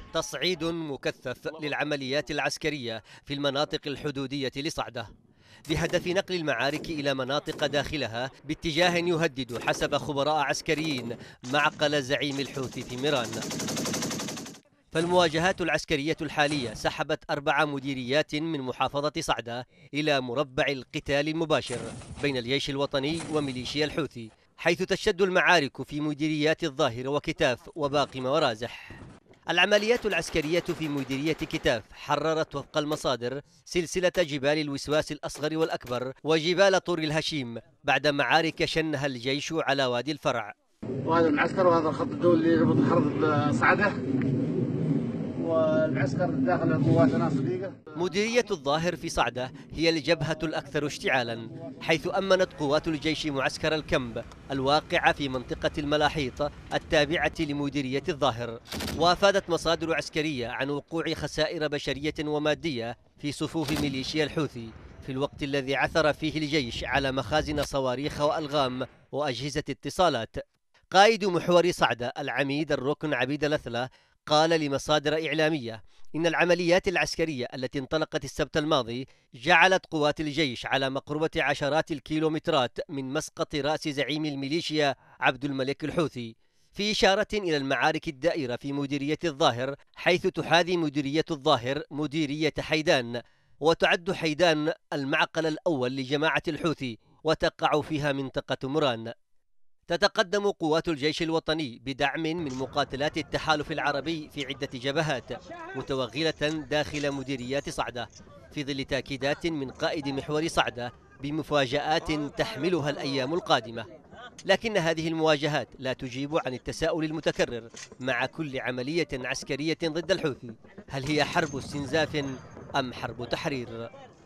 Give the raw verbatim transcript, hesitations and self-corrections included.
تصعيد مكثف للعمليات العسكرية في المناطق الحدودية لصعدة بهدف نقل المعارك إلى مناطق داخلها باتجاه يهدد حسب خبراء عسكريين معقل زعيم الحوثي في ميران. فالمواجهات العسكرية الحالية سحبت أربع مديريات من محافظة صعدة إلى مربع القتال المباشر بين الجيش الوطني وميليشيا الحوثي، حيث تشتد المعارك في مديريات الظاهر وكتاف وباقي موارازح. العمليات العسكرية في مديرية كتاف حررت وفق المصادر سلسلة جبال الوسواس الأصغر والأكبر وجبال طور الهشيم بعد معارك شنها الجيش على وادي الفرع. وهذا المعسكر وهذا الخط الدولي اللي يربط حرب صعدة، والمعسكر داخل قواتنا صديقة. مديرية الظاهر في صعدة هي الجبهة الأكثر اشتعالا، حيث أمنت قوات الجيش معسكر الكمب الواقع في منطقة الملاحيط التابعة لمديرية الظاهر. وافادت مصادر عسكرية عن وقوع خسائر بشرية ومادية في صفوف ميليشيا الحوثي في الوقت الذي عثر فيه الجيش على مخازن صواريخ وألغام وأجهزة اتصالات. قائد محور صعدة العميد الركن عبيد الأثلة قال لمصادر إعلامية إن العمليات العسكرية التي انطلقت السبت الماضي جعلت قوات الجيش على مقربة عشرات الكيلومترات من مسقط رأس زعيم الميليشيا عبد الملك الحوثي، في إشارة إلى المعارك الدائرة في مديرية الظاهر، حيث تحاذي مديرية الظاهر مديرية حيدان، وتعد حيدان المعقل الأول لجماعة الحوثي وتقع فيها منطقة مران. تتقدم قوات الجيش الوطني بدعم من مقاتلات التحالف العربي في عدة جبهات متوغلة داخل مديريات صعدة، في ظل تأكيدات من قائد محور صعدة بمفاجآت تحملها الأيام القادمة. لكن هذه المواجهات لا تجيب عن التساؤل المتكرر مع كل عملية عسكرية ضد الحوثي: هل هي حرب استنزاف أم حرب تحرير؟